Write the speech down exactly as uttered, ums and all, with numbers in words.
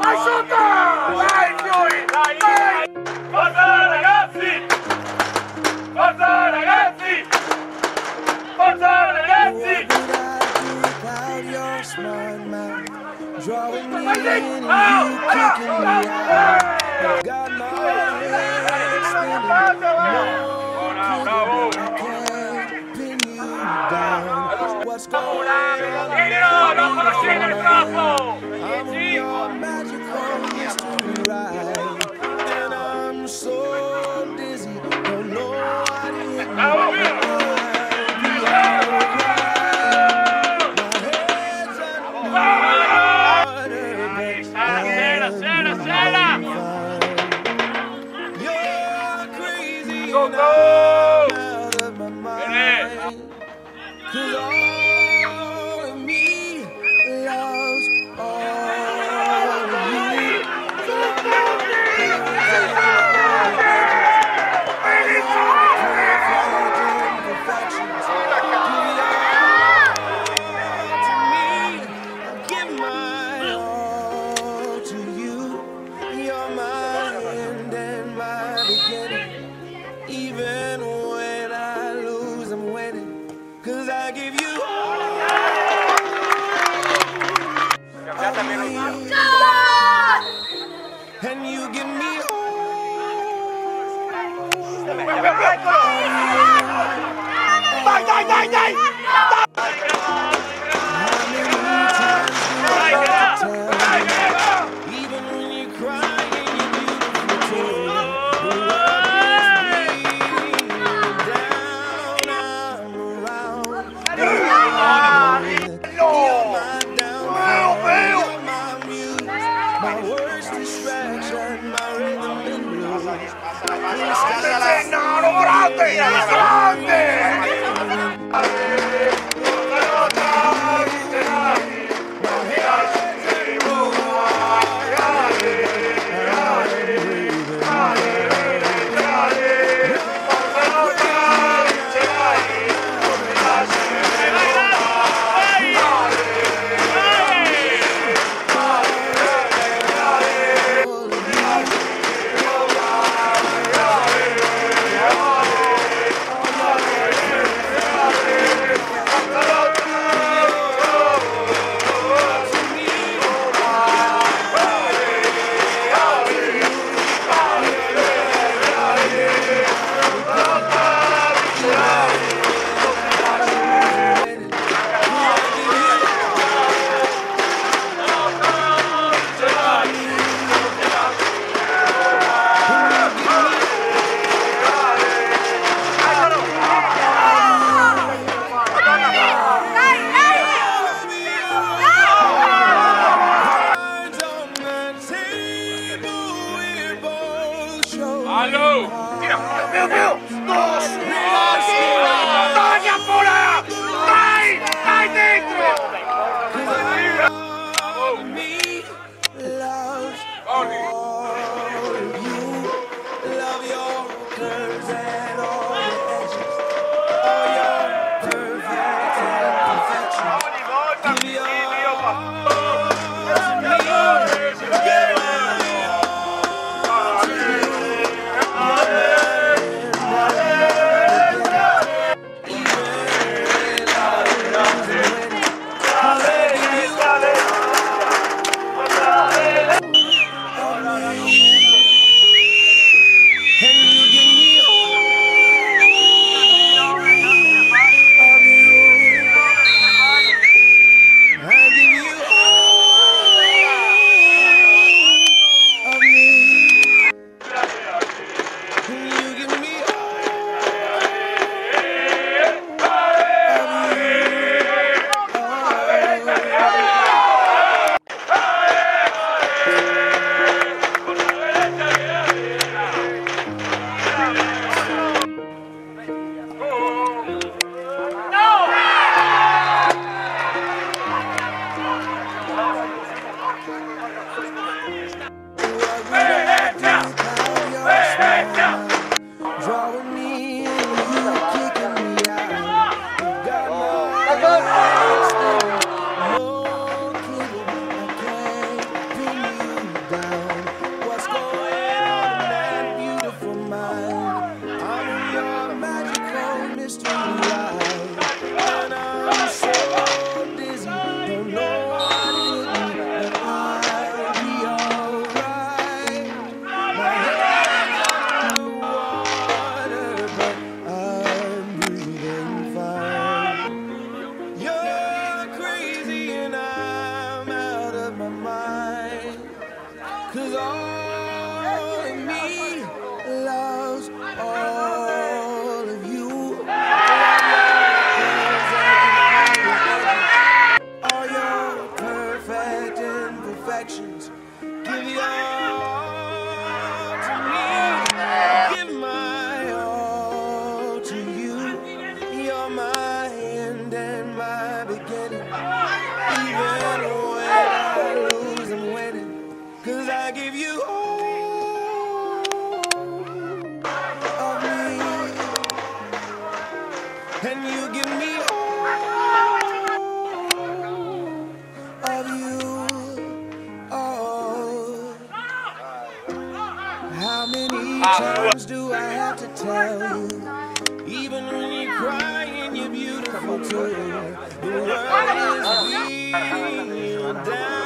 Asciutta! Dai, Fiori! Dai, dai! Forza ragazzi! Forza ragazzi! Forza ragazzi! Drawing me in and you kicking me out. Got my head spinning. No, I can't pin you down. What's going on? I'm on your magical mystery ride, and I'm so dizzy, don't know what hit me. Go, go! Cause all of me loves all of you. To me, I give my all to you. You're my end and my beginning. Even when I lose, I'm winning, cause I give you all and you give me all. Dai, dai, dai, dai! Even when you're crying, you're beautiful. My worst distraction, my rhythm and blues. Grande, grande! You're my end and my beginning. Even when I lose, I'm winning. Cause I give you all of me, and you give me all of you. Oh, how many times do I have to tell you? Even when you're crying, you're beautiful too. The world is beating you down.